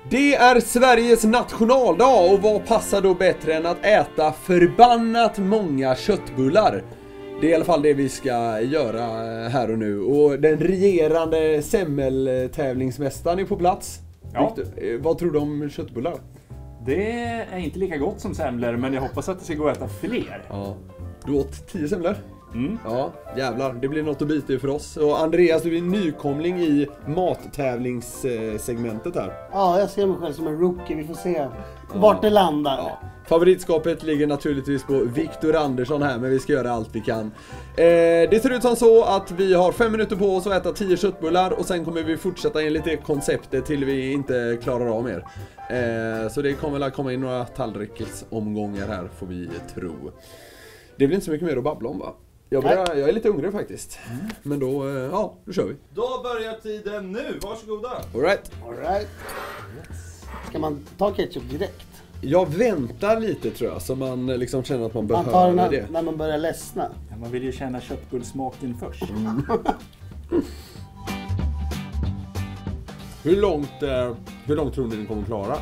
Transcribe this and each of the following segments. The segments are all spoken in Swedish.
Det är Sveriges nationaldag och vad passar då bättre än att äta förbannat många köttbullar? Det är i alla fall det vi ska göra här och nu. Och den regerande semmeltävlingsmästaren är på plats. Ja. Victor, vad tror du om köttbullar? Det är inte lika gott som semlor, men jag hoppas att det ska gå att äta fler. Ja. Du åt 10 semlor? Mm. Ja, jävlar. Det blir något att bita i för oss. Och Andreas, du är nykomling i mattävlingssegmentet här. Ja, jag ser mig själv som en rookie. Vi får se vart det landar. Ja. Favoritskapet ligger naturligtvis på Victor Andersson här, men vi ska göra allt vi kan. Det ser ut som så att vi har 5 minuter på oss att äta 10 köttbullar och sen kommer vi fortsätta enligt det konceptet till vi inte klarar av mer. Så det kommer väl komma in några tallriksomgångar här, får vi tro. Det blir inte så mycket mer att babbla om, va? Jag är lite hungrig faktiskt. Men då kör vi. Då börjar tiden nu, varsågoda. All right. Ska man ta ketchup direkt? Jag väntar lite tror jag, så man liksom känner att man Man tar behöver den det. när man börjar ledsna. Ja, man vill ju känna köttbullsmaken först. Hur långt tror ni ni kommer klara?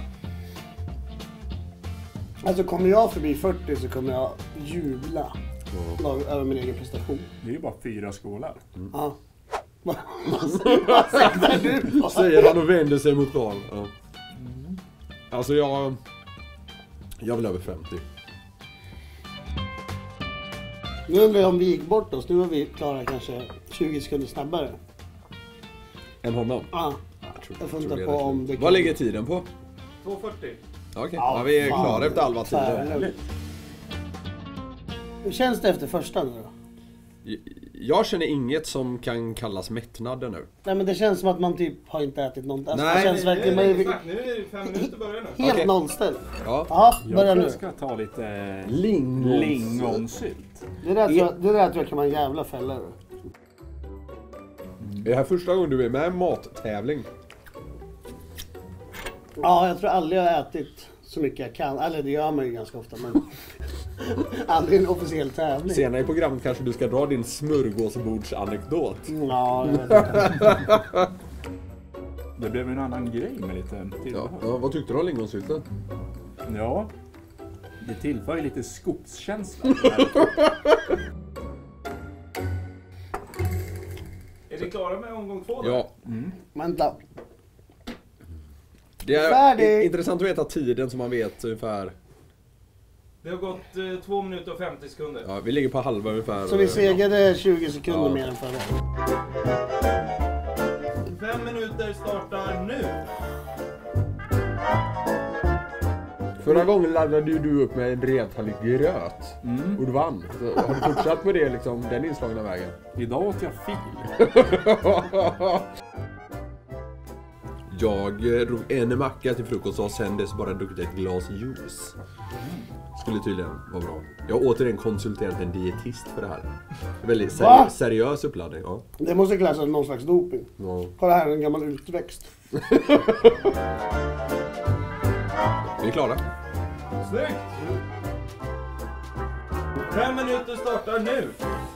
Alltså kommer jag förbi 40 så kommer jag jubla över min egen prestation. Det är ju bara 4 skålar. Ja. Vad säger du? Säger han och vänder sig mot Karl. Ja. Alltså jag vill över 50. Nu undrar jag om vi gick bort oss. Nu var vi klara kanske 20 sekunder snabbare. Än honom? Ja. Jag funderar på om det kan... Vad ligger tiden på? 2:40. Okej, ja, vi är klara efter halva tiden. Hur känns det efter första nu då? Jag känner inget som kan kallas mättnad nu. Nej, men det känns som att man typ har inte ätit något. Alltså, Nej, det känns verkligen... Man är Exakt, nu är det 5 minuter börjar nu. helt Okej. nollställd. Ja. Ja, börja Jag nu. ska ta lite Lingonsylt. lingonsylt. Det där tror jag kan vara en jävla fälla. Då. Är det här första gången du är med i mattävling? Ja, jag tror aldrig jag har ätit så mycket jag kan. Eller det gör man ju ganska ofta, men aldrig en officiell tävling. Senare i programmet kanske du ska dra din smörgåsbordsanekdot. Ja, jag vet inte. Det blev en annan grej med lite tillbehör. Ja, vad tyckte du om lingonsylten? Ja, det tillför ju lite skogskänsla. Är vi klara med omgång 2 då? Ja. Vänta. Det är Färdig. intressant att veta tiden som man vet ungefär. Det har gått 2 minuter och 50 sekunder. Ja, vi ligger på halva ungefär. Så vi segrade 20 sekunder Ja. mer än förra. 5 minuter startar nu. Förra gången laddade ju du upp med en revtallrik gröt. Och du vann. Så har du fortsatt på det liksom, den inslagna vägen? Idag åt jag fil. Jag drog en macka till frukost och sen dess bara druckit ett glas juice. Skulle tydligen vara bra. Jag har återigen konsulterat en dietist för det här. Väldigt seriös uppladdning. Ja. Det måste klassas som någon slags doping. Ja. Kolla här, en gammal utväxt. Vi är klara. Snyggt! 5 minuter startar nu.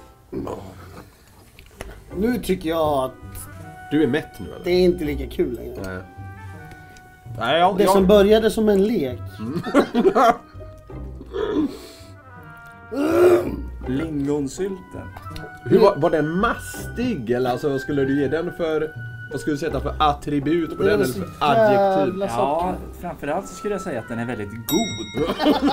Nu tycker jag att Du är mätt nu eller? det är inte lika kul längre. Nej. Nej, Det som började som en lek. Lingonsylten. Hur var den mastig eller alltså skulle du ge den för, vad skulle du sätta för attribut på Det den är eller så för adjektiv? jävla Ja, framförallt så skulle jag säga att den är väldigt god.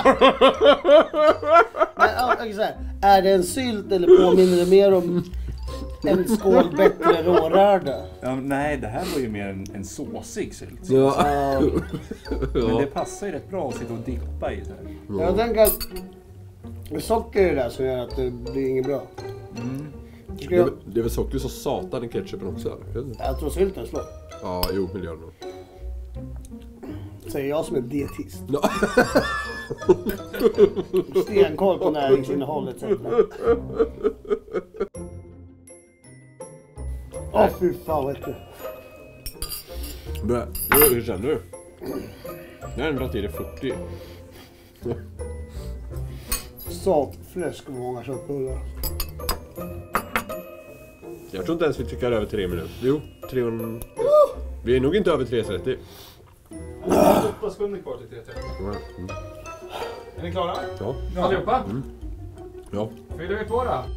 Men, ja, okej, så här. Är det en sylt eller påminner det mer om en skål bättre rårörda? Ja, nej, det här var ju mer en såsig sylt. Ja. Men det passar ju rätt bra att sitta och dippa i så här. Jag tänker att det är socker i det där som gör att det blir inget bra. Det är väl socker så satan i ketchupen också eller? Jag tror sylten slår. Ja, jo, miljön nog. Säger jag som är dietist. Ja. Stenkoll på näringsinnehållet. Åh fy fan vet du. Hur känner du? Jag ändrar till det 40. Satfläsk och många köttbullar. Jag tror inte ens vi tycker över 3 minuter. Jo, 300. Vi är nog inte över 3.30. 8 sekunder kvar till 3.30. Är ni klara? Ja. Allihopa? Ja. Fyller vi på då?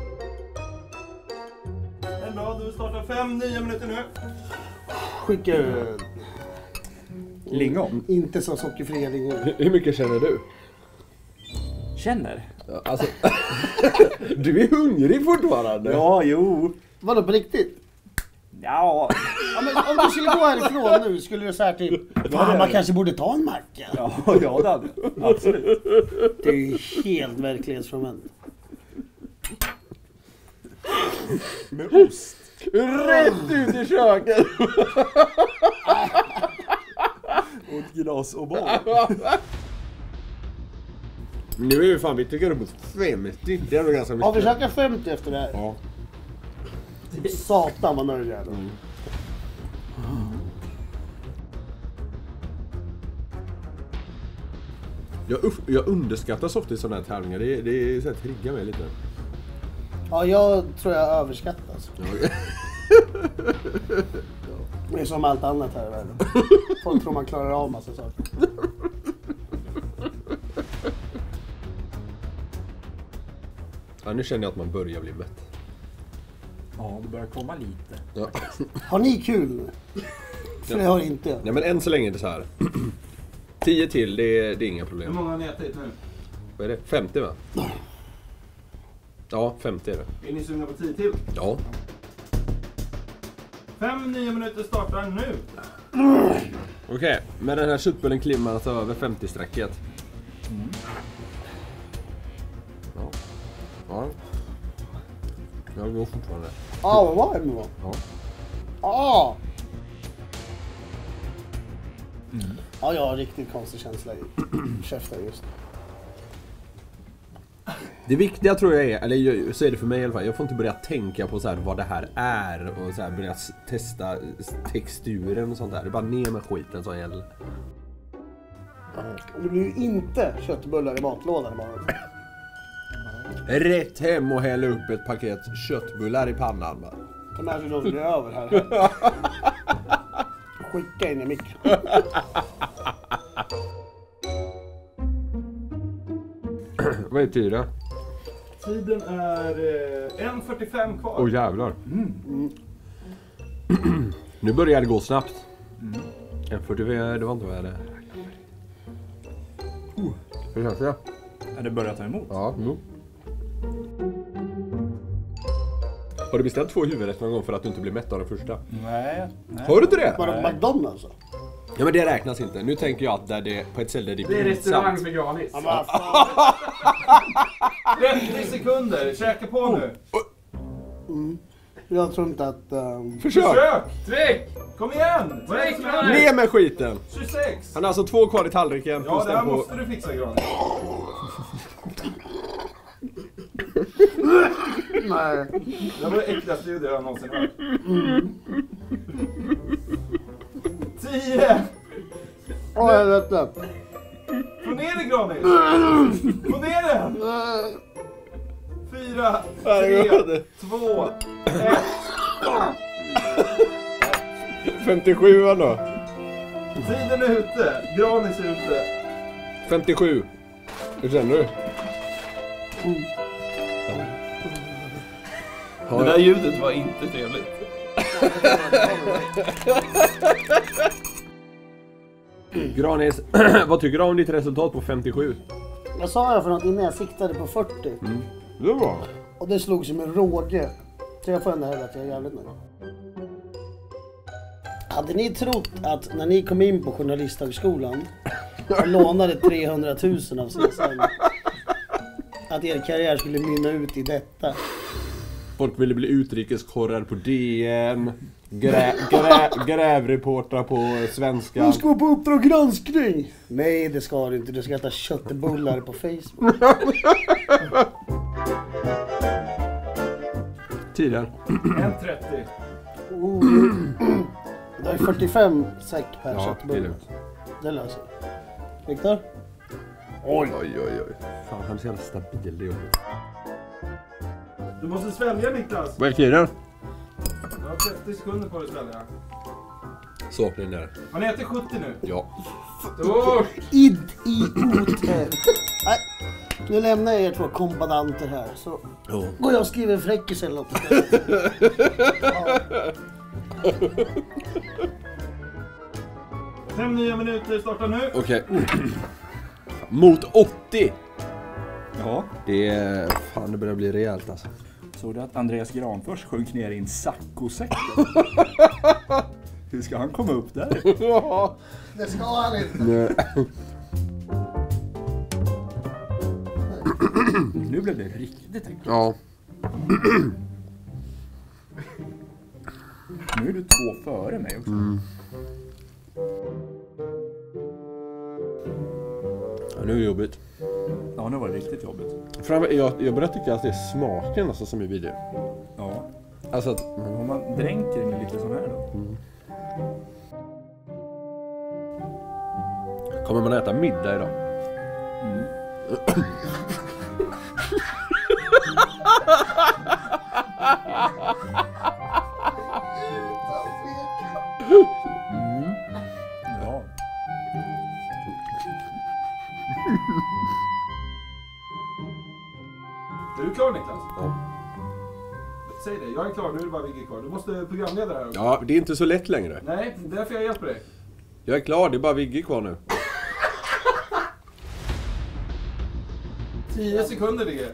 En bra, du startar 5-9 minuter nu. Skickar Lingon. inte så sockerfria lingon. Hur mycket känner du? Känner? Ja, alltså, du är hungrig fortfarande. Ja, jo. Vadå på riktigt? Ja. Ja, men om du skulle gå härifrån nu skulle du säga typ fan, man kanske borde ta en macka. Ja, det hade jag. Absolut. Det är ju helt verklighetsfrånvänt. Med ost. Rätt ut i köket. Och ett glas och boll. Nu är vi fan, vi tycker uppåt 50. Det är ändå ganska mycket. Ja, vi käkar 50 efter det här. Ja. Satan vad nöjd jag är då. Jag underskattar soft i sådana här tävlingar. Det är så här, triggar mig lite. Ja, jag tror jag överskattas. Ja. Det är som allt annat här i världen. Folk tror man klarar av massa saker. Ja, nu känner jag att man börjar bli mätt. Ja, det börjar komma lite. Ja. Har ni kul nu? För det har inte jag. Nej, men än så länge är det så här. 10 till, det är inga Hur problem. många har ni ätit nu? Vad är det? 50 va? Ja, 50 är det. Är ni sugna på 10 till? Ja. 5-9 minuter startar nu. Okej, men den här köttbullen klimmar alltså över 50-strecket. Ja. Ja. Jag går fortfarande. Ja, vad var det nu då? Ja. Ja! Ja, jag har riktigt konstig känsla i käften just. Det viktiga tror jag är, eller så är det för mig i alla fall, jag får inte börja tänka på så här vad det här är och så här börja testa texturen och sånt där. Det är bara ner med skiten som gäller. Det blir ju inte köttbullar i matlådan bara. Rätt hem och hälla upp ett paket köttbullar i pannan va. De här de blir över här. Skicka in i mikron. Vad är tiden? Tiden är 1.45 kvar. Åh jävlar. Nu börjar det gå snabbt. 1.44, det var inte vad jag hade. Hur känns det? Ja, det börjar ta emot. Ja, jo. Har du beställt 2 huvudrätter någon gång för att du inte blir mätt av den första? Nej. Har du inte det? Bara på McDonalds så. Ja men det räknas inte. Nu tänker jag att där det på ett ställe där det Det är blir restaurang pinsamt. med granis. Ja, men fan. 30 sekunder, käka på nu. Jag tror inte att... Försök! Försök! Tryck! Kom igen! Vad är det som händer? Ner med skiten! 26! Han har alltså 2 kvar i tallriken. Ja, plus det här den på... måste du fixa, granis. Nej. Det var det äckligaste ljudet jag någonsin hört. 10! Åh, helvete. Få ner det, granis! Få ner den! 4, 3, 2, 1. 57 då. Tiden är ute. Granis är ute. 57. Hur känner du? Det där ljudet var inte trevligt. Granis, vad tycker du om ditt resultat på 57? Jag sa för något innan jag siktade på 40. Det var bra. Och det slog som en råge. Så jag får ändå hävda att jag är jävligt nöjd. Hade ni trott att när ni kom in på Journalisthögskolan och lånade 300 000 av CSN att er karriär skulle mynna ut i detta? Folk ville bli utrikeskorrar på DN. Grävreportrar på svenska. Du ska gå på Uppdrag granskning! Nej, det ska du inte. Du ska äta köttbullar på Facebook. Tiden. 1.30. Det är 45 säck per Ja, det är köttbulle. lugnt. Det löser vi. Viktor? Oj. Fan, han är så jävla stabil, det är jobbigt. Du måste svälja, Niklas. Vad är tiden? Du har 30 sekunder på dig att svälja. Så, den där. Har ni ätit 70 nu? Ja. Idiot. Nej, nu lämnar jag er två kombadanter här. Så går jag och skriver en fräckis eller något istället. Ja. 5 nya minuter startar nu. Okej. Mot 80. Ja. Det är... Fan, det börjar bli rejält alltså. Såg du att Andreas Granfors sjönk ner i en saccosäck? Hur ska han komma upp där? Ja. Det ska han inte. Nej. Nu blev det riktigt enkelt. Ja. Nu är du 2 före mig också. Ja, nu är det jobbigt. Ja, nu var det riktigt jobbigt. Jag börjar tycka att det är smaken alltså, som är vidrig. Ja. Alltså att... Om man dränker den med lite sån här då. Kommer man äta middag idag? Ja. Är du klar, Niklas? Ja. Säg det, jag är klar. Nu är det bara Vigge kvar. Du måste programleda här också. Ja, det är inte så lätt längre. Nej, det är därför jag hjälper dig. Jag är klar, det är bara Vigge kvar nu. 10 sekunder, Vigge.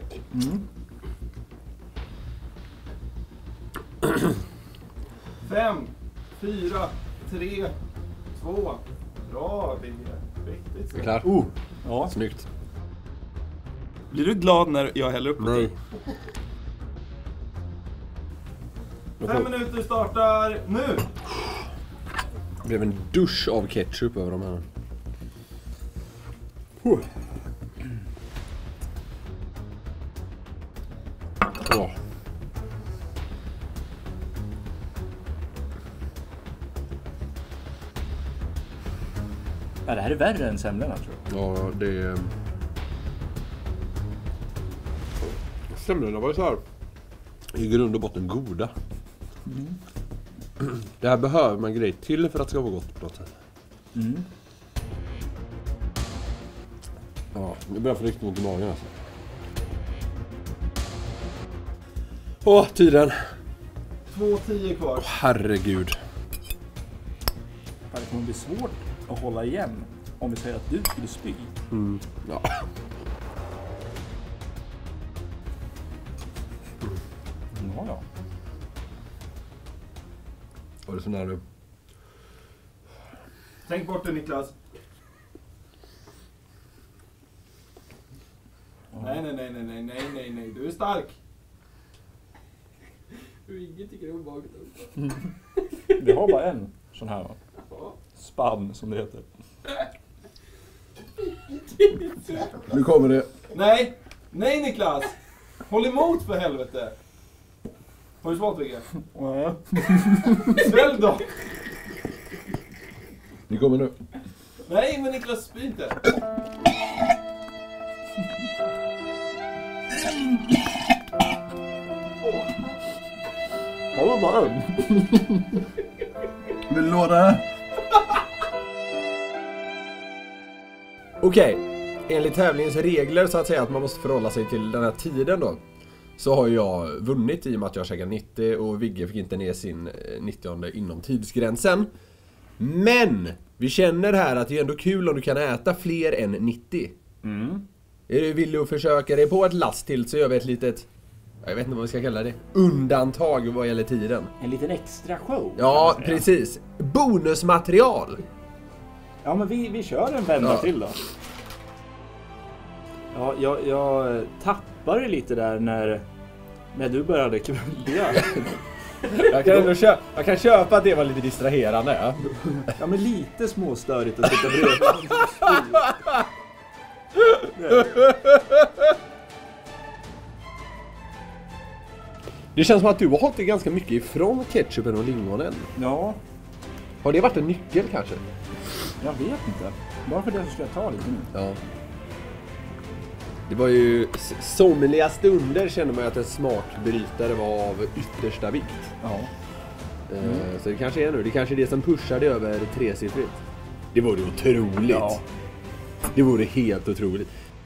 5, 4, 3, 2. Bra, Vigge. Riktigt Är klart? Ja. Snyggt. Blir du glad när jag häller upp? Nej. 5 minuter startar nu. Det blev en dusch av ketchup över de här. Åh. Ja, det här är värre än semlorna, tror jag. Ja, det är... Semlorna var ju så här i grund och botten goda. Det här behöver man grej till för att det ska vara gott på något sätt. Ja, det börjar få riktigt ont i magen alltså. Åh, tiden. 2:10 kvar. Herregud. Det kommer bli svårt att hålla igen om vi säger att du skulle spy. Ja. Ja. Var det så nära nu? Tänk bort det, Niklas. Nej. Du är stark. Ingen tycker det är obehagligt. Vi har bara en sån här, va? Spann, som det heter. Nu kommer det. Nej, Niklas. Håll emot för helvete. Har du svalt, Vigge? Ja. Svälj då. Det kommer nu. Nej, men Niklas, spy inte. Det var bara en. Vill du låna? Okej, enligt tävlingens regler så att säga att man måste förhålla sig till den här tiden då. Så har jag vunnit i och med att jag käkar 90 och Vigge fick inte ner sin 90 inom tidsgränsen. Men vi känner här att det är ändå kul om du kan äta fler än 90. Är du villig att försöka dig på ett last till så gör vi ett litet, jag vet inte vad vi ska kalla det, undantag vad gäller tiden. En liten extra show. Ja, precis. Bonusmaterial. Ja, men vi kör en vända till då. Ja, jag tappade lite där när du började kvälja. Jag kan köpa att det var lite distraherande. Ja, ja, men lite småstörigt att sitta bredvid. Det känns som att du har hållit dig ganska mycket ifrån ketchupen och lingonen. Ja, Har det varit en nyckel kanske? jag vet inte. Bara för det så ska jag ta lite nu. Ja. Det var ju somliga stunder kände man ju att en smakbrytare var av yttersta vikt. Ja. Så det kanske är nu. Det kanske är det som pushar det över 3-siffrigt. Det vore otroligt. Ja. Det vore helt otroligt.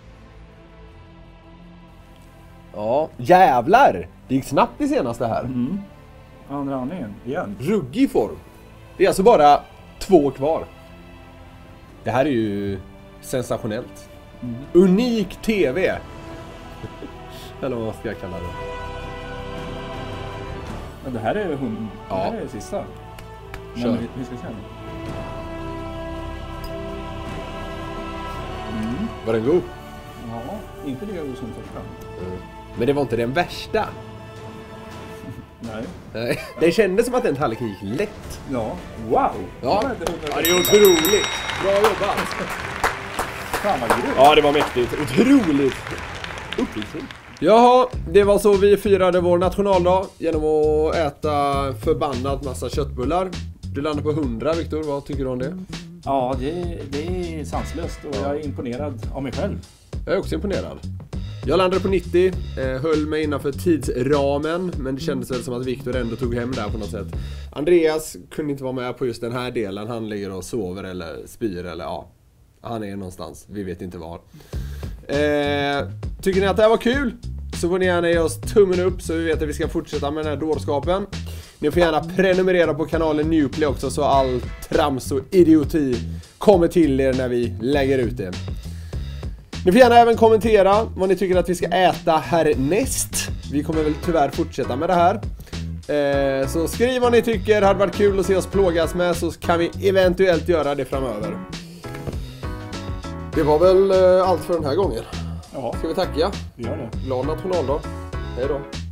Ja, jävlar! Det gick snabbt det senaste här. Andra andningen, igen. Ruggig form. Det är alltså bara 2 kvar. Det här är ju sensationellt. Unik TV. Eller vad ska jag kalla det? Men det här är det här är sista. Kör. Men vi ska se. Var den god? Ja, inte det som första. Men det var inte den värsta. Nej. Nej. Det kändes som att den tallriken gick lätt. Ja. Wow! Ja, det är otroligt. Bra jobbat. Fan vad grymt. Ja, det var mäktigt. Otroligt. Uppvisning. Jaha, det var så vi firade vår nationaldag genom att äta förbannat massa köttbullar. Du landade på 100, Viktor. Vad tycker du om det? Ja, det är sanslöst och jag är imponerad av mig själv. Jag är också imponerad. Jag landade på 90, höll mig innanför tidsramen, men det kändes väl som att Viktor ändå tog hem där på något sätt. Andreas kunde inte vara med på just den här delen. Han ligger och sover eller spyr eller ja, han är någonstans. Vi vet inte var. Tycker ni att det här var kul? Så får ni gärna ge oss tummen upp så vi vet att vi ska fortsätta med den här dårskapen. Ni får gärna prenumerera på kanalen Newplay också så all trams och idioti kommer till er när vi lägger ut det. Ni får gärna även kommentera vad ni tycker att vi ska äta härnäst. Vi kommer väl tyvärr fortsätta med det här. Så skriv vad ni tycker, hade varit kul att se oss plågas med så kan vi eventuellt göra det framöver. Det var väl allt för den här gången. Ja, Ska vi tacka? vi gör det. Glad nationaldag. Hej då.